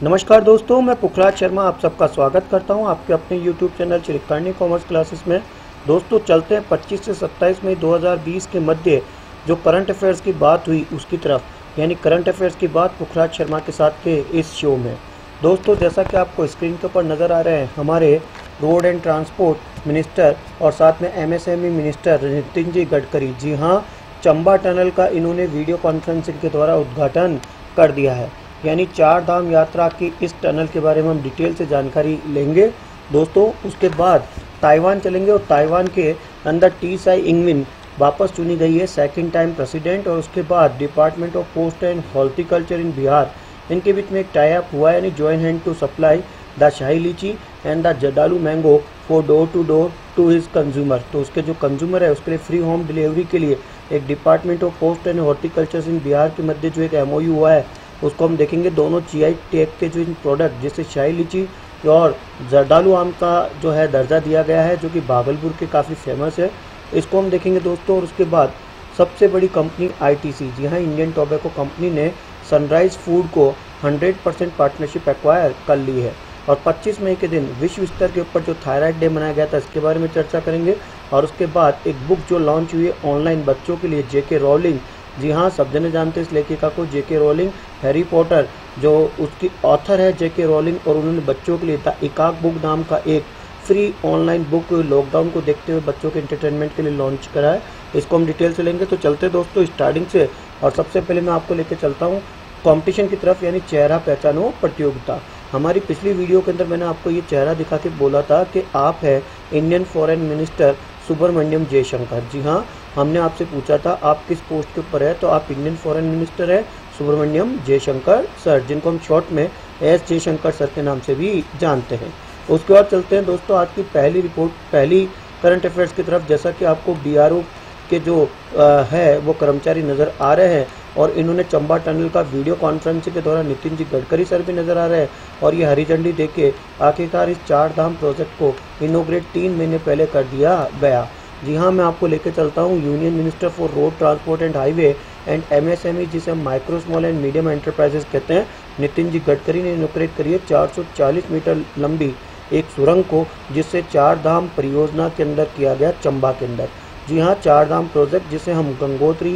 नमस्कार दोस्तों, मैं पुखराज शर्मा आप सबका स्वागत करता हूं आपके अपने YouTube channel Shrikarni commerce classes में। दोस्तों चलते हैं 25 से 27 मई 2020 के मध्य जो करंट अफेयर्स की बात हुई उसकी तरफ, यानी करंट अफेयर्स की बात पुखराज शर्मा के साथ के इस शो में। दोस्तों जैसा कि आपको स्क्रीन के ऊपर नज़र आ रहे हैं, हमारे रोड एंड ट्रांसपोर्ट मिनिस्टर और साथ में MSME मिनिस्टर नितिन जी गडकरी, जी हाँ, चंबा टनल का इन्होंने वीडियो कॉन्फ्रेंसिंग के द्वारा उद्घाटन कर दिया है। यानी 4 धाम यात्रा की इस टनल के बारे में हम डिटेल से जानकारी लेंगे दोस्तों। उसके बाद ताइवान चलेंगे और ताइवान के अंदर टी साई इंगमिन वापस चुनी गई है सेकंड टाइम प्रेसिडेंट। और उसके बाद department of post and horticulture in Bihar, इनके बीच में एक टाई अप हुआ है, यानी join hand to supply the Shahi litchi and the Jardalu mango for door to door to his consumer. तो उसके जो कंज्यूमर है उसके लिए फ्री होम डिलीवरी के लिए एक department of post and horticulture in Bihar के मध्य जो एक MOU हुआ है उसको हम देखेंगे। दोनों GI टैग के जो इन प्रोडक्ट जैसे शाही लीची और जर्दालू आम का जो है दर्जा दिया गया है, जो कि भागलपुर के काफ़ी फेमस है, इसको हम देखेंगे दोस्तों। और उसके बाद सबसे बड़ी कंपनी ITC, जी हाँ, इंडियन टोबैको कंपनी ने सनराइज फूड को 100% पार्टनरशिप एक्वायर कर ली है। और 25 मई के दिन विश्व स्तर के ऊपर जो थायराइड डे मनाया गया था, इसके बारे में चर्चा करेंगे। और उसके बाद एक बुक जो लॉन्च हुई है ऑनलाइन बच्चों के लिए, JK रॉलिंग, जी हाँ, सब जने जानते हैं इस लेखिका को, JK रॉलिंग, हैरी पॉटर जो उसकी ऑथर है JK रॉलिंग, और उन्होंने बच्चों के लिए द इकाक बुक नाम का एक फ्री ऑनलाइन बुक लॉकडाउन को देखते हुए बच्चों के एंटरटेनमेंट के लिए लॉन्च करा है। इसको हम डिटेल से लेंगे। तो चलते दोस्तों स्टार्टिंग से, और सबसे पहले मैं आपको लेकर चलता हूँ कंपटीशन की तरफ, यानी चेहरा पहचानो प्रतियोगिता। हमारी पिछली वीडियो के अंदर मैंने आपको ये चेहरा दिखा के बोला था कि आप है Indian foreign minister Subrahmanyam Jaishankar. जी हाँ, हमने आपसे पूछा था आप किस पोस्ट के ऊपर है, तो आप इंडियन फॉरेन मिनिस्टर है सुब्रमण्यम जयशंकर सर, जिनको हम शॉर्ट में S जयशंकर सर के नाम से भी जानते हैं। उसके बाद चलते हैं दोस्तों आज की पहली रिपोर्ट, पहली करंट अफेयर्स की तरफ। जैसा कि आपको BRO के जो है वो कर्मचारी नज़र आ रहे हैं, और इन्होंने चंबा टनल का वीडियो कॉन्फ्रेंसिंग के दौरान नितिन जी गडकरी सर भी नजर आ रहे हैं। और ये हरी झंडी देके आखिरकार इस 4 धाम प्रोजेक्ट को इनोग्रेट 3 महीने पहले कर दिया गया। जी हाँ, मैं आपको लेकर चलता हूँ union minister for road transport and highway and MSME, जिसे हम micro small and medium enterprises कहते हैं, नितिन जी गडकरी ने इनोग्रेट करी है 440 मीटर लंबी एक सुरंग को, जिससे 4 धाम परियोजना के अंदर किया गया चंबा के अंदर। जी हाँ, 4 धाम प्रोजेक्ट जिसे हम गंगोत्री,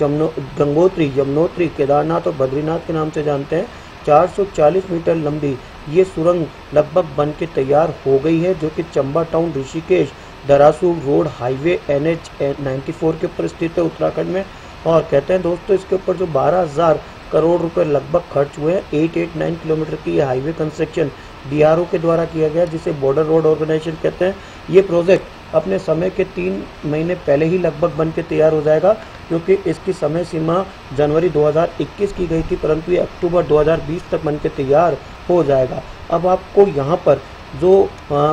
यमुनोत्री, केदारनाथ और बद्रीनाथ के नाम से जानते हैं। 440 मीटर लंबी ये सुरंग लगभग बन के तैयार हो गई है, जो कि Chamba town Rishikesh Dharasu road highway NH 94 के ऊपर स्थित है उत्तराखंड में। और कहते हैं दोस्तों इसके ऊपर जो 12,000 करोड़ रुपए लगभग खर्च हुए हैं। 889 किलोमीटर की ये हाईवे कंस्ट्रक्शन BRO के द्वारा किया गया, जिसे बॉर्डर रोड ऑर्गेनाइजेशन कहते हैं। ये प्रोजेक्ट अपने समय के 3 महीने पहले ही लगभग बन के तैयार हो जाएगा, क्योंकि इसकी समय सीमा जनवरी 2021 की गई थी, परंतु ये अक्टूबर 2020 तक बन के तैयार हो जाएगा। अब आपको यहाँ पर जो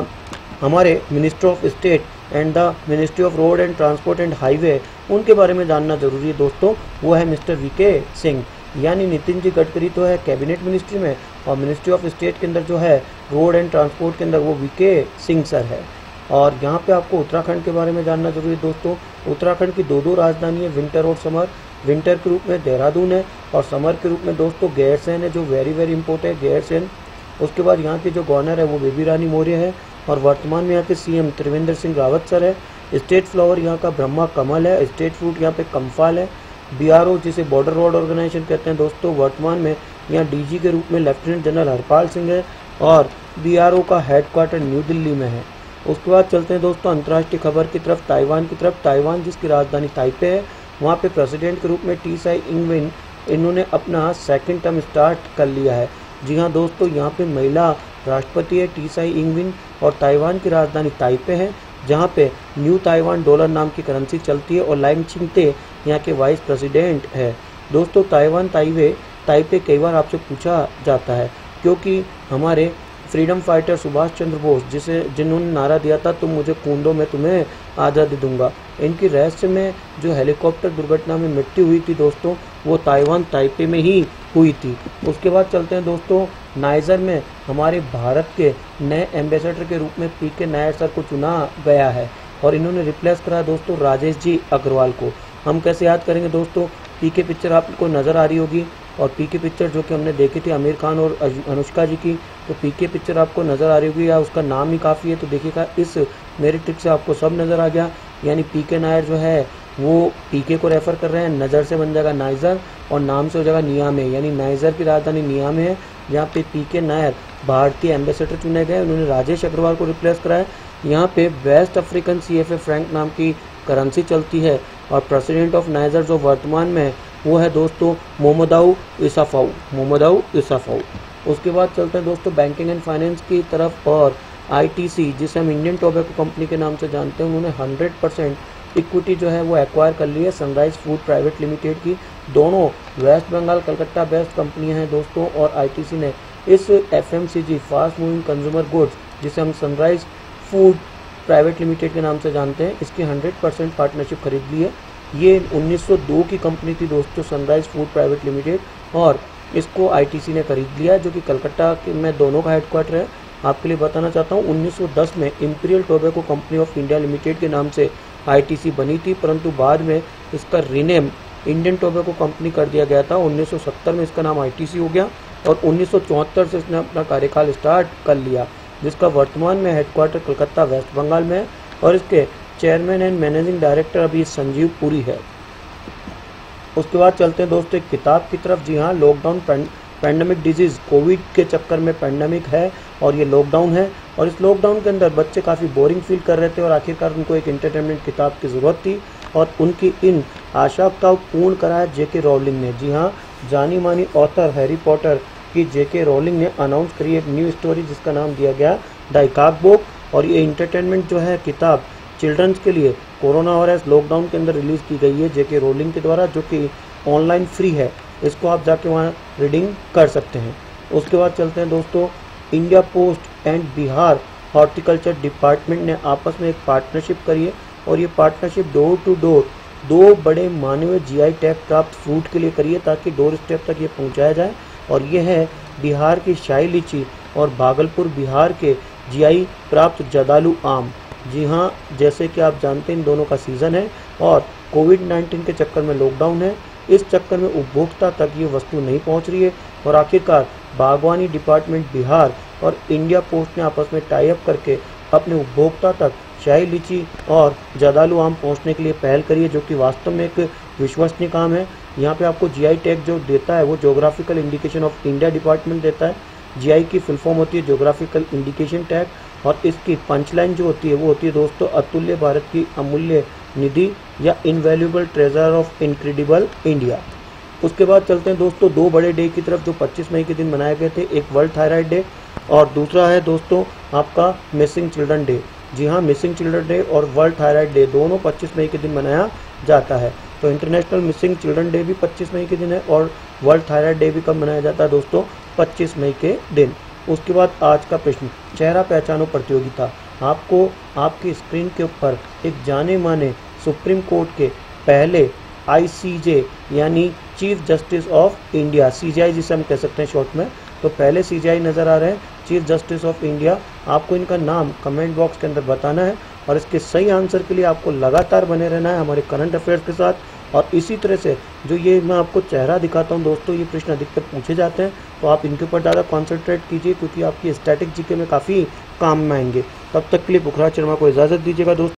हमारे minister of state and the ministry of road and transport and highway, उनके बारे में जानना जरूरी है दोस्तों। वो है मिस्टर VK सिंह, यानी नितिन जी गडकरी तो है कैबिनेट मिनिस्ट्री में, और मिनिस्ट्री ऑफ स्टेट के अंदर जो है रोड एंड ट्रांसपोर्ट के अंदर वो VK सिंह सर है। और यहाँ पे आपको उत्तराखंड के बारे में जानना जरूरी है दोस्तों। उत्तराखंड की 2 राजधानी है, विंटर और समर। विंटर के रूप में देहरादून है, और समर के रूप में दोस्तों गैरसैंण है, जो वेरी वेरी इंपॉर्टेंट है गैरसैंण। उसके बाद यहाँ के जो गवर्नर है वो बेबी रानी मौर्य है, और वर्तमान में यहाँ के CM त्रिवेंद्र सिंह रावत सर है। स्टेट फ्लावर यहाँ का ब्रह्मा कमल है, स्टेट फ्रूट यहाँ पे कम्फाल है। BRO जिसे बॉर्डर रोड ऑर्गेनाइजेशन कहते हैं दोस्तों, वर्तमान में यहाँ DG के रूप में लेफ्टिनेंट जनरल हरपाल सिंह है, और BRO का हेडक्वार्टर न्यू दिल्ली में है। उसके बाद चलते हैं दोस्तों अंतर्राष्ट्रीय खबर की तरफ, ताइवान की तरफ। ताइवान जिसकी राजधानी ताइपे है, वहाँ पे प्रेसिडेंट के रूप में टी साई इंगवेन, इन्होंने अपना सेकंड टर्म स्टार्ट कर लिया है। जी हाँ दोस्तों, यहाँ पे महिला राष्ट्रपति है टी साई इंगवेन, और ताइवान की राजधानी ताइपे है, जहाँ पे न्यू ताइवान डॉलर नाम की करेंसी चलती है। और लाइम चिंगते यहाँ के वाइस प्रेसिडेंट है। दोस्तों ताइपे कई बार आपसे पूछा जाता है, क्योंकि हमारे फ्रीडम फाइटर सुभाष चंद्र बोस जिन्होंने नारा दिया था तुम मुझे खून दो मैं तुम्हें आज़ादी दूंगा, इनकी रहस्य में जो हेलीकॉप्टर दुर्घटना में मृत्यु हुई थी दोस्तों, वो ताइवान ताइपे में ही हुई थी। उसके बाद चलते हैं दोस्तों नाइजर में हमारे भारत के नए एम्बेसडर के रूप में PK नायर सर को चुना गया है, और इन्होंने रिप्लेस करा दोस्तों राजेश जी अग्रवाल को। हम कैसे याद करेंगे दोस्तों, PK पिक्चर आपको नज़र आ रही होगी, और पीके पिक्चर जो कि हमने देखी थी आमिर खान और अनुष्का जी की, तो पीके पिक्चर आपको नज़र आ रही होगी या उसका नाम ही काफ़ी है, तो देखिएगा इस मेरी ट्रिक से आपको सब नज़र आ गया। यानी पीके नायर जो है वो पीके को रेफर कर रहे हैं, नज़र से बन जाएगा नाइजर और नाम से हो जाएगा नियामे, यानी नाइजर की राजधानी नियामे है, जहाँ पे पीके नायर भारतीय एम्बेसडर चुने गए। उन्होंने राजेश अग्रवाल को रिप्लेस कराया। यहाँ पे वेस्ट अफ्रीकन CFA फ्रैंक नाम की करेंसी चलती है और प्रेसिडेंट ऑफ नाइजर जो वर्तमान में है वो है दोस्तों मोमदाऊ इसाफाऊ। उसके बाद चलते हैं दोस्तों बैंकिंग एंड फाइनेंस की तरफ, और ITC जिसे हम इंडियन टोबैको कंपनी के नाम से जानते हैं, उन्होंने 100% इक्विटी जो है वो एक्वायर कर ली है सनराइज फूड प्राइवेट लिमिटेड की। दोनों वेस्ट बंगाल कलकत्ता बेस्ड कंपनियां हैं दोस्तों, और ITC ने इस FMCG fast moving consumer goods जिसे हम सनराइज फूड प्राइवेट लिमिटेड के नाम से जानते हैं, इसकी 100% पार्टनरशिप खरीद ली है। ये 1902 की कंपनी थी दोस्तों सनराइज फूड प्राइवेट लिमिटेड, और इसको ITC ने खरीद लिया जो कि कलकत्ता में दोनों का हेडक्वार्टर है। आपके लिए बताना चाहता हूँ 1910 में imperial tobacco company of India limited के नाम से ITC बनी थी, परंतु बाद में इसका रीनेम इंडियन टोबैको कंपनी कर दिया गया था। 1970 में इसका नाम ITC हो गया और 1974 से इसने अपना कार्यकाल स्टार्ट कर लिया, जिसका वर्तमान में हेडक्वार्टर कलकत्ता वेस्ट बंगाल में है, और इसके चेयरमैन एंड मैनेजिंग डायरेक्टर अभी संजीव पुरी है। उसके बाद चलते हैं दोस्तों एक किताब की तरफ। जी हाँ, लॉकडाउन पैंडेमिक डिजीज़, कोविड के चक्कर में पैंडेमिक है और ये लॉकडाउन है, और इस लॉकडाउन के अंदर बच्चे काफ़ी बोरिंग फील कर रहे थे और आखिरकार उनको एक एंटरटेनमेंट किताब की ज़रूरत थी, और उनकी इन आशा का पूर्ण कराया JK रॉलिंग ने। जी हाँ, जानी मानी ऑथर हैरी पॉटर की JK रॉलिंग ने अनाउंस करी एक न्यू स्टोरी जिसका नाम दिया गया द इकाक बुक, और ये एंटरटेनमेंट जो है किताब चिल्ड्रंस के लिए कोरोना वायरस लॉकडाउन के अंदर रिलीज़ की गई है JK रॉलिंग के द्वारा, जो कि ऑनलाइन फ्री है। इसको आप जाके वहाँ रीडिंग कर सकते हैं। उसके बाद चलते हैं दोस्तों, India post and Bihar horticulture department ने आपस में एक पार्टनरशिप करी है, और ये पार्टनरशिप डोर टू डोर 2 बड़े मानवीय GI टैग प्राप्त फ्रूट के लिए करी है, ताकि डोर स्टेप तक ये पहुँचाया जाए। और ये है बिहार की शाही लीची और भागलपुर बिहार के GI प्राप्त जर्दालू आम। जी हाँ, जैसे कि आप जानते हैं इन दोनों का सीज़न है और कोविड-19 के चक्कर में लॉकडाउन है, इस चक्कर में उपभोक्ता तक ये वस्तु नहीं पहुंच रही है, और आखिरकार बागवानी डिपार्टमेंट बिहार और इंडिया पोस्ट ने आपस में टाई अप करके अपने उपभोक्ता तक शाही लीची और जर्दालू आम पहुंचने के लिए पहल करी है, जो कि वास्तव में एक विश्वसनीय काम है। यहाँ पे आपको GI टैग जो देता है वो geographical indication of India department देता है। GI की फुल फॉर्म होती है जोग्राफिकल इंडिकेशन टैग, और इसकी पंचलाइन जो होती है वो होती है दोस्तों अतुल्य भारत की अमूल्य निधि या invaluable treasure of incredible India. उसके बाद चलते हैं दोस्तों 2 बड़े डे की तरफ जो 25 मई के दिन मनाए गए थे, एक वर्ल्ड थायराइड डे और दूसरा है दोस्तों आपका मिसिंग चिल्ड्रन डे। जी हाँ, मिसिंग चिल्ड्रन डे और वर्ल्ड थायराइड डे दोनों 25 मई के दिन मनाया जाता है। तो इंटरनेशनल मिसिंग चिल्ड्रन डे भी 25 मई के दिन है और वर्ल्ड थायराइड डे भी कब मनाया जाता है दोस्तों, 25 मई के दिन। उसके बाद आज का प्रश्न, चेहरा पहचानो प्रतियोगिता। आपको आपकी स्क्रीन के ऊपर एक जाने माने सुप्रीम कोर्ट के पहले ICJ यानी chief justice of India, CJI जिसे हम कह सकते हैं शॉर्ट में, तो पहले CJI नज़र आ रहे हैं चीफ जस्टिस ऑफ इंडिया। आपको इनका नाम कमेंट बॉक्स के अंदर बताना है, और इसके सही आंसर के लिए आपको लगातार बने रहना है हमारे करंट अफेयर्स के साथ। और इसी तरह से जो ये मैं आपको चेहरा दिखाता हूँ दोस्तों, ये प्रश्न अधिकतर पूछे जाते हैं, तो आप इनके ऊपर ज़्यादा कॉन्सेंट्रेट कीजिए, क्योंकि आपकी स्टैटिक GK में काफ़ी काम में आएंगे। तब तक के लिए पुखराज शर्मा को इजाज़त दीजिएगा दोस्तों।